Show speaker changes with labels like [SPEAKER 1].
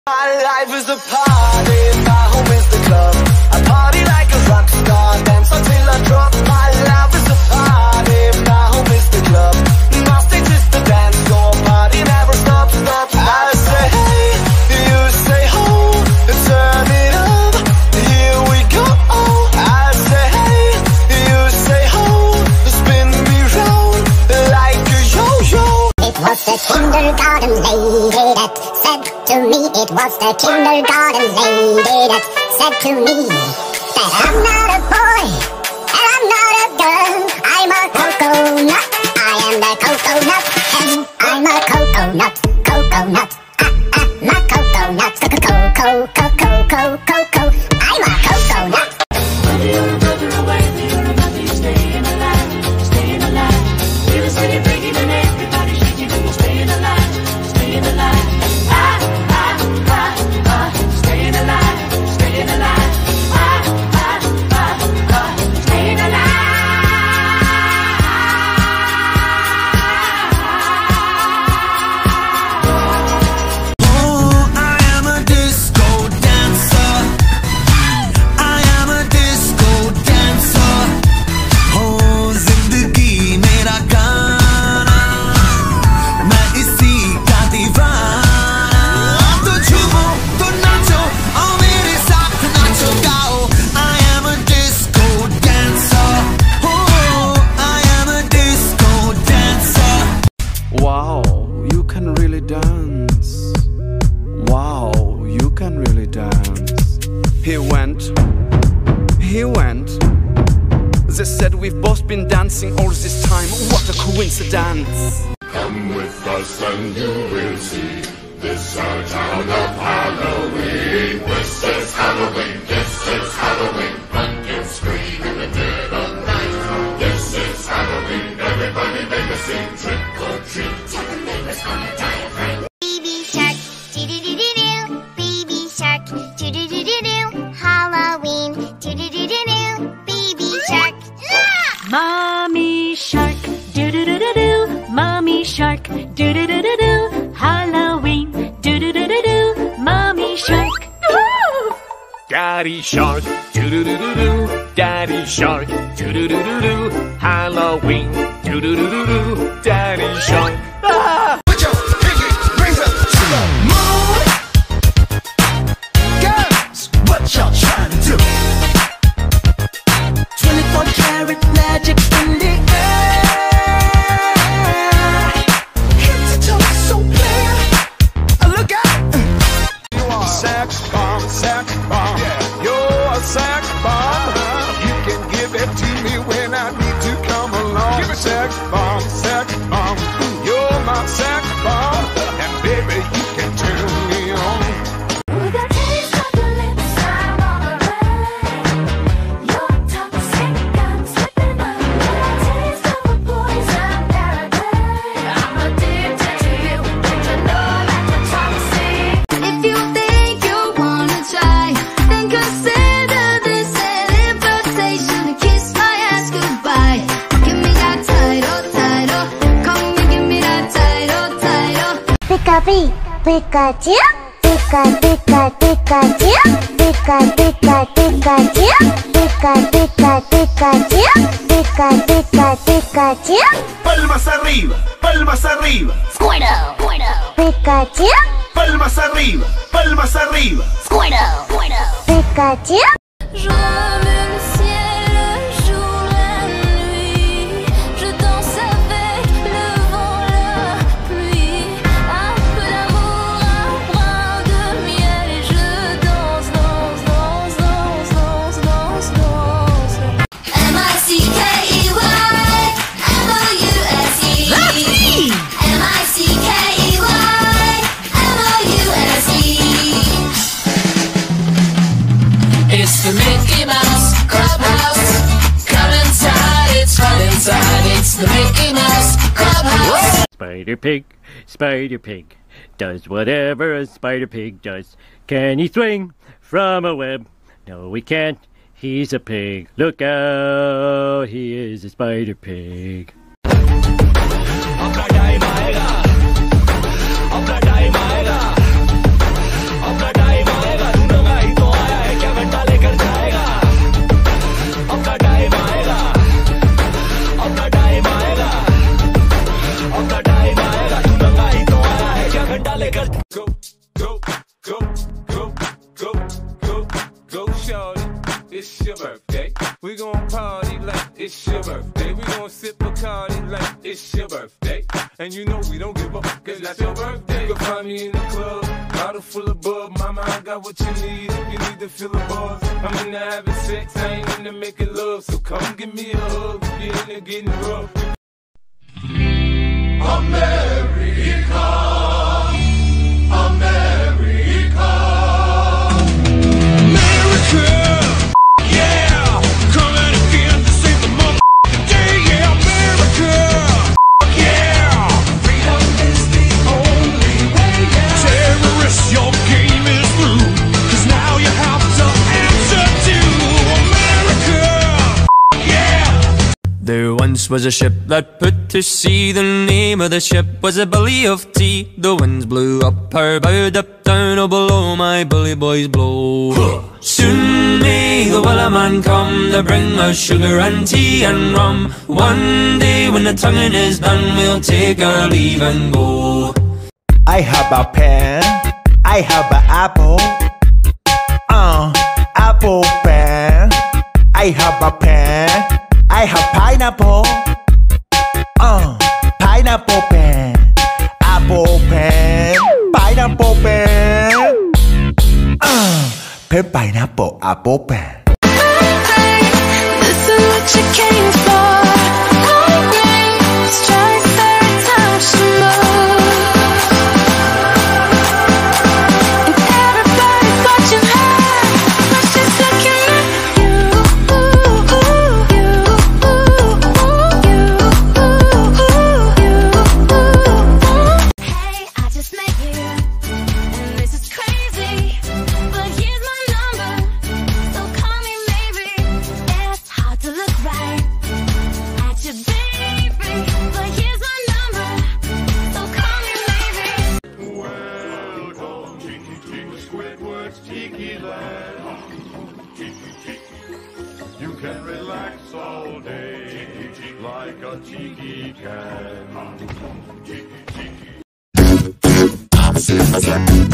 [SPEAKER 1] My life is a party, my home is the club. I party like a rock star, dance until I drop. My life is a party, my home is the club. My stage is the dance floor, party never stops, stops. I say hey, you say ho, turn it up, here we go. I say hey, you say ho, spin me round like a yo-yo.
[SPEAKER 2] It was the kindergarten lady that said to me, it was the kindergarten lady that said to me that I'm not a boy and I'm not a girl. I'm a coconut, I am the coconut, and I'm a coconut, coconut, my coconut, co-co-co-co-co-co-co. I'm a coconut.
[SPEAKER 3] Whether you're further away, you're about to staying alive, staying alive. Feel the city breaking and everybody shaking and you're staying alive, staying alive. Staying alive, staying alive. Staying alive.
[SPEAKER 4] Oh, I am a disco dancer. I am a disco dancer. Oh, जिंदगी मेरा गाना, मैं इसी का दीवाना. तो झूमो, तो नाचो, और मेरे साथ नाचो गाओ. I am a disco dancer. Oh, I am a disco dancer.
[SPEAKER 5] Wow, you can really dance. Wow, you can really dance. He went. They said we've both been dancing all this time. What a coincidence.
[SPEAKER 6] Come with us and you will see. This our town of Halloween. This is Halloween. This is Halloween. Pumpkins scream in the dead of night. This is Halloween. Everybody make a scene. Trick or treat. Tell the neighbors on the diaphragm.
[SPEAKER 2] Baby shark, doo-doo-doo-doo-doo. Baby shark, doo-doo-doo-doo-doo. Halloween, doo-doo-doo-doo-doo. Baby shark.
[SPEAKER 3] Mommy shark, do-do-do-do-do. Mommy shark, do-do-do-do-do. Halloween, do-do-do-do-do. Mommy shark.
[SPEAKER 7] Daddy shark, doo-doo-doo-doo-doo. Daddy shark, doo-doo-doo-doo-doo. Halloween, doo-doo-doo-doo-doo. Daddy shark. Ah!
[SPEAKER 4] Put your pinky rings up to the moon. Girls, what y'all trying to do? 24 karat magic in the air. Head to toe, so clear. Look out!
[SPEAKER 1] You are sex bomb, yeah. You're a sex bomb. You can give it to me when I need to come along. Give it sex bomb, you're my sex bomb. And baby, you can turn me on.
[SPEAKER 3] With a taste of your lips, I'm on a ride. You're toxic, I'm slipping away. With a taste of a poison paradise. I'm addicted to you, don't you know that you're toxic? If you think you wanna try, then consider this an invitation to kiss my ass goodbye. Give me that title, come and give me that title.
[SPEAKER 2] Pika-pee, Pikachu, Pika-Pika-Pikachu, Pika-Pika-Pikachu, Pika-Pika-Pikachu, Pika-Pika-Pikachu.
[SPEAKER 4] Palmas arriba, palmas arriba.
[SPEAKER 2] Squirtle, Pikachu,
[SPEAKER 4] Palmas arriba, palmas arriba.
[SPEAKER 2] Squirtle, Pikachu.
[SPEAKER 3] J'aime le ciel, le jour, la nuit. Je danse avec le vent, la pluie. Un peu d'amour, un brin de miel. Et je danse, danse, danse, danse, danse, danse, danse. M-I-C-K-E-Y, M-O-U-S-E. M-I-C-K-E-Y, M-O-U-S-E.
[SPEAKER 7] It's the Mickey Mouse Clubhouse. Come inside, it's fun inside. It's the Mickey Mouse Clubhouse.
[SPEAKER 8] Spider Pig does whatever a spider pig does. Can he swing from a web? No, he can't. He's a pig. Look out, he is a spider pig.
[SPEAKER 9] Go, go, go, go, go, shorty. It's your birthday. We gon' party like it's your birthday. We gon' sip Bacardi like it's your birthday. And you know we don't give up, cause that's your birthday. You can find me in the club, bottle full of bub. Mama, I got what you need if you need to fill a buzz. I'm into having sex, I ain't into making love. So come give me a hug if you're into getting rough.
[SPEAKER 6] America, America, America, yeah, coming again to save the motherfucking day, yeah, America, yeah, freedom is the only way, yeah. Terrorists, your game is through, cause now you have to answer to America, yeah.
[SPEAKER 10] There once was a ship that put to sea. The name of the ship was a Billy of Tea. The winds blew up her bow, up down, oh below my bully boys blow. Soon may the Wellerman come to bring us sugar and tea and rum. One day when the tonguing is done, we'll take our leave and go.
[SPEAKER 11] I have a pen, I have an apple, apple pen. I have a pen, I have pineapple, pineapple pen, apple pen, pineapple pen, pen, pineapple, apple pen.
[SPEAKER 3] This is what you came for. Strike third time some more. And everybody got you high, but she's looking at you. Hey, I just met you, and this is crazy, but here's my number, so call me maybe. It's hard to look right at you, baby, but here's my number, so call me maybe.
[SPEAKER 6] Welcome, Tiki Tiki Squidward's Tiki Land. You can relax all day like a tiki can.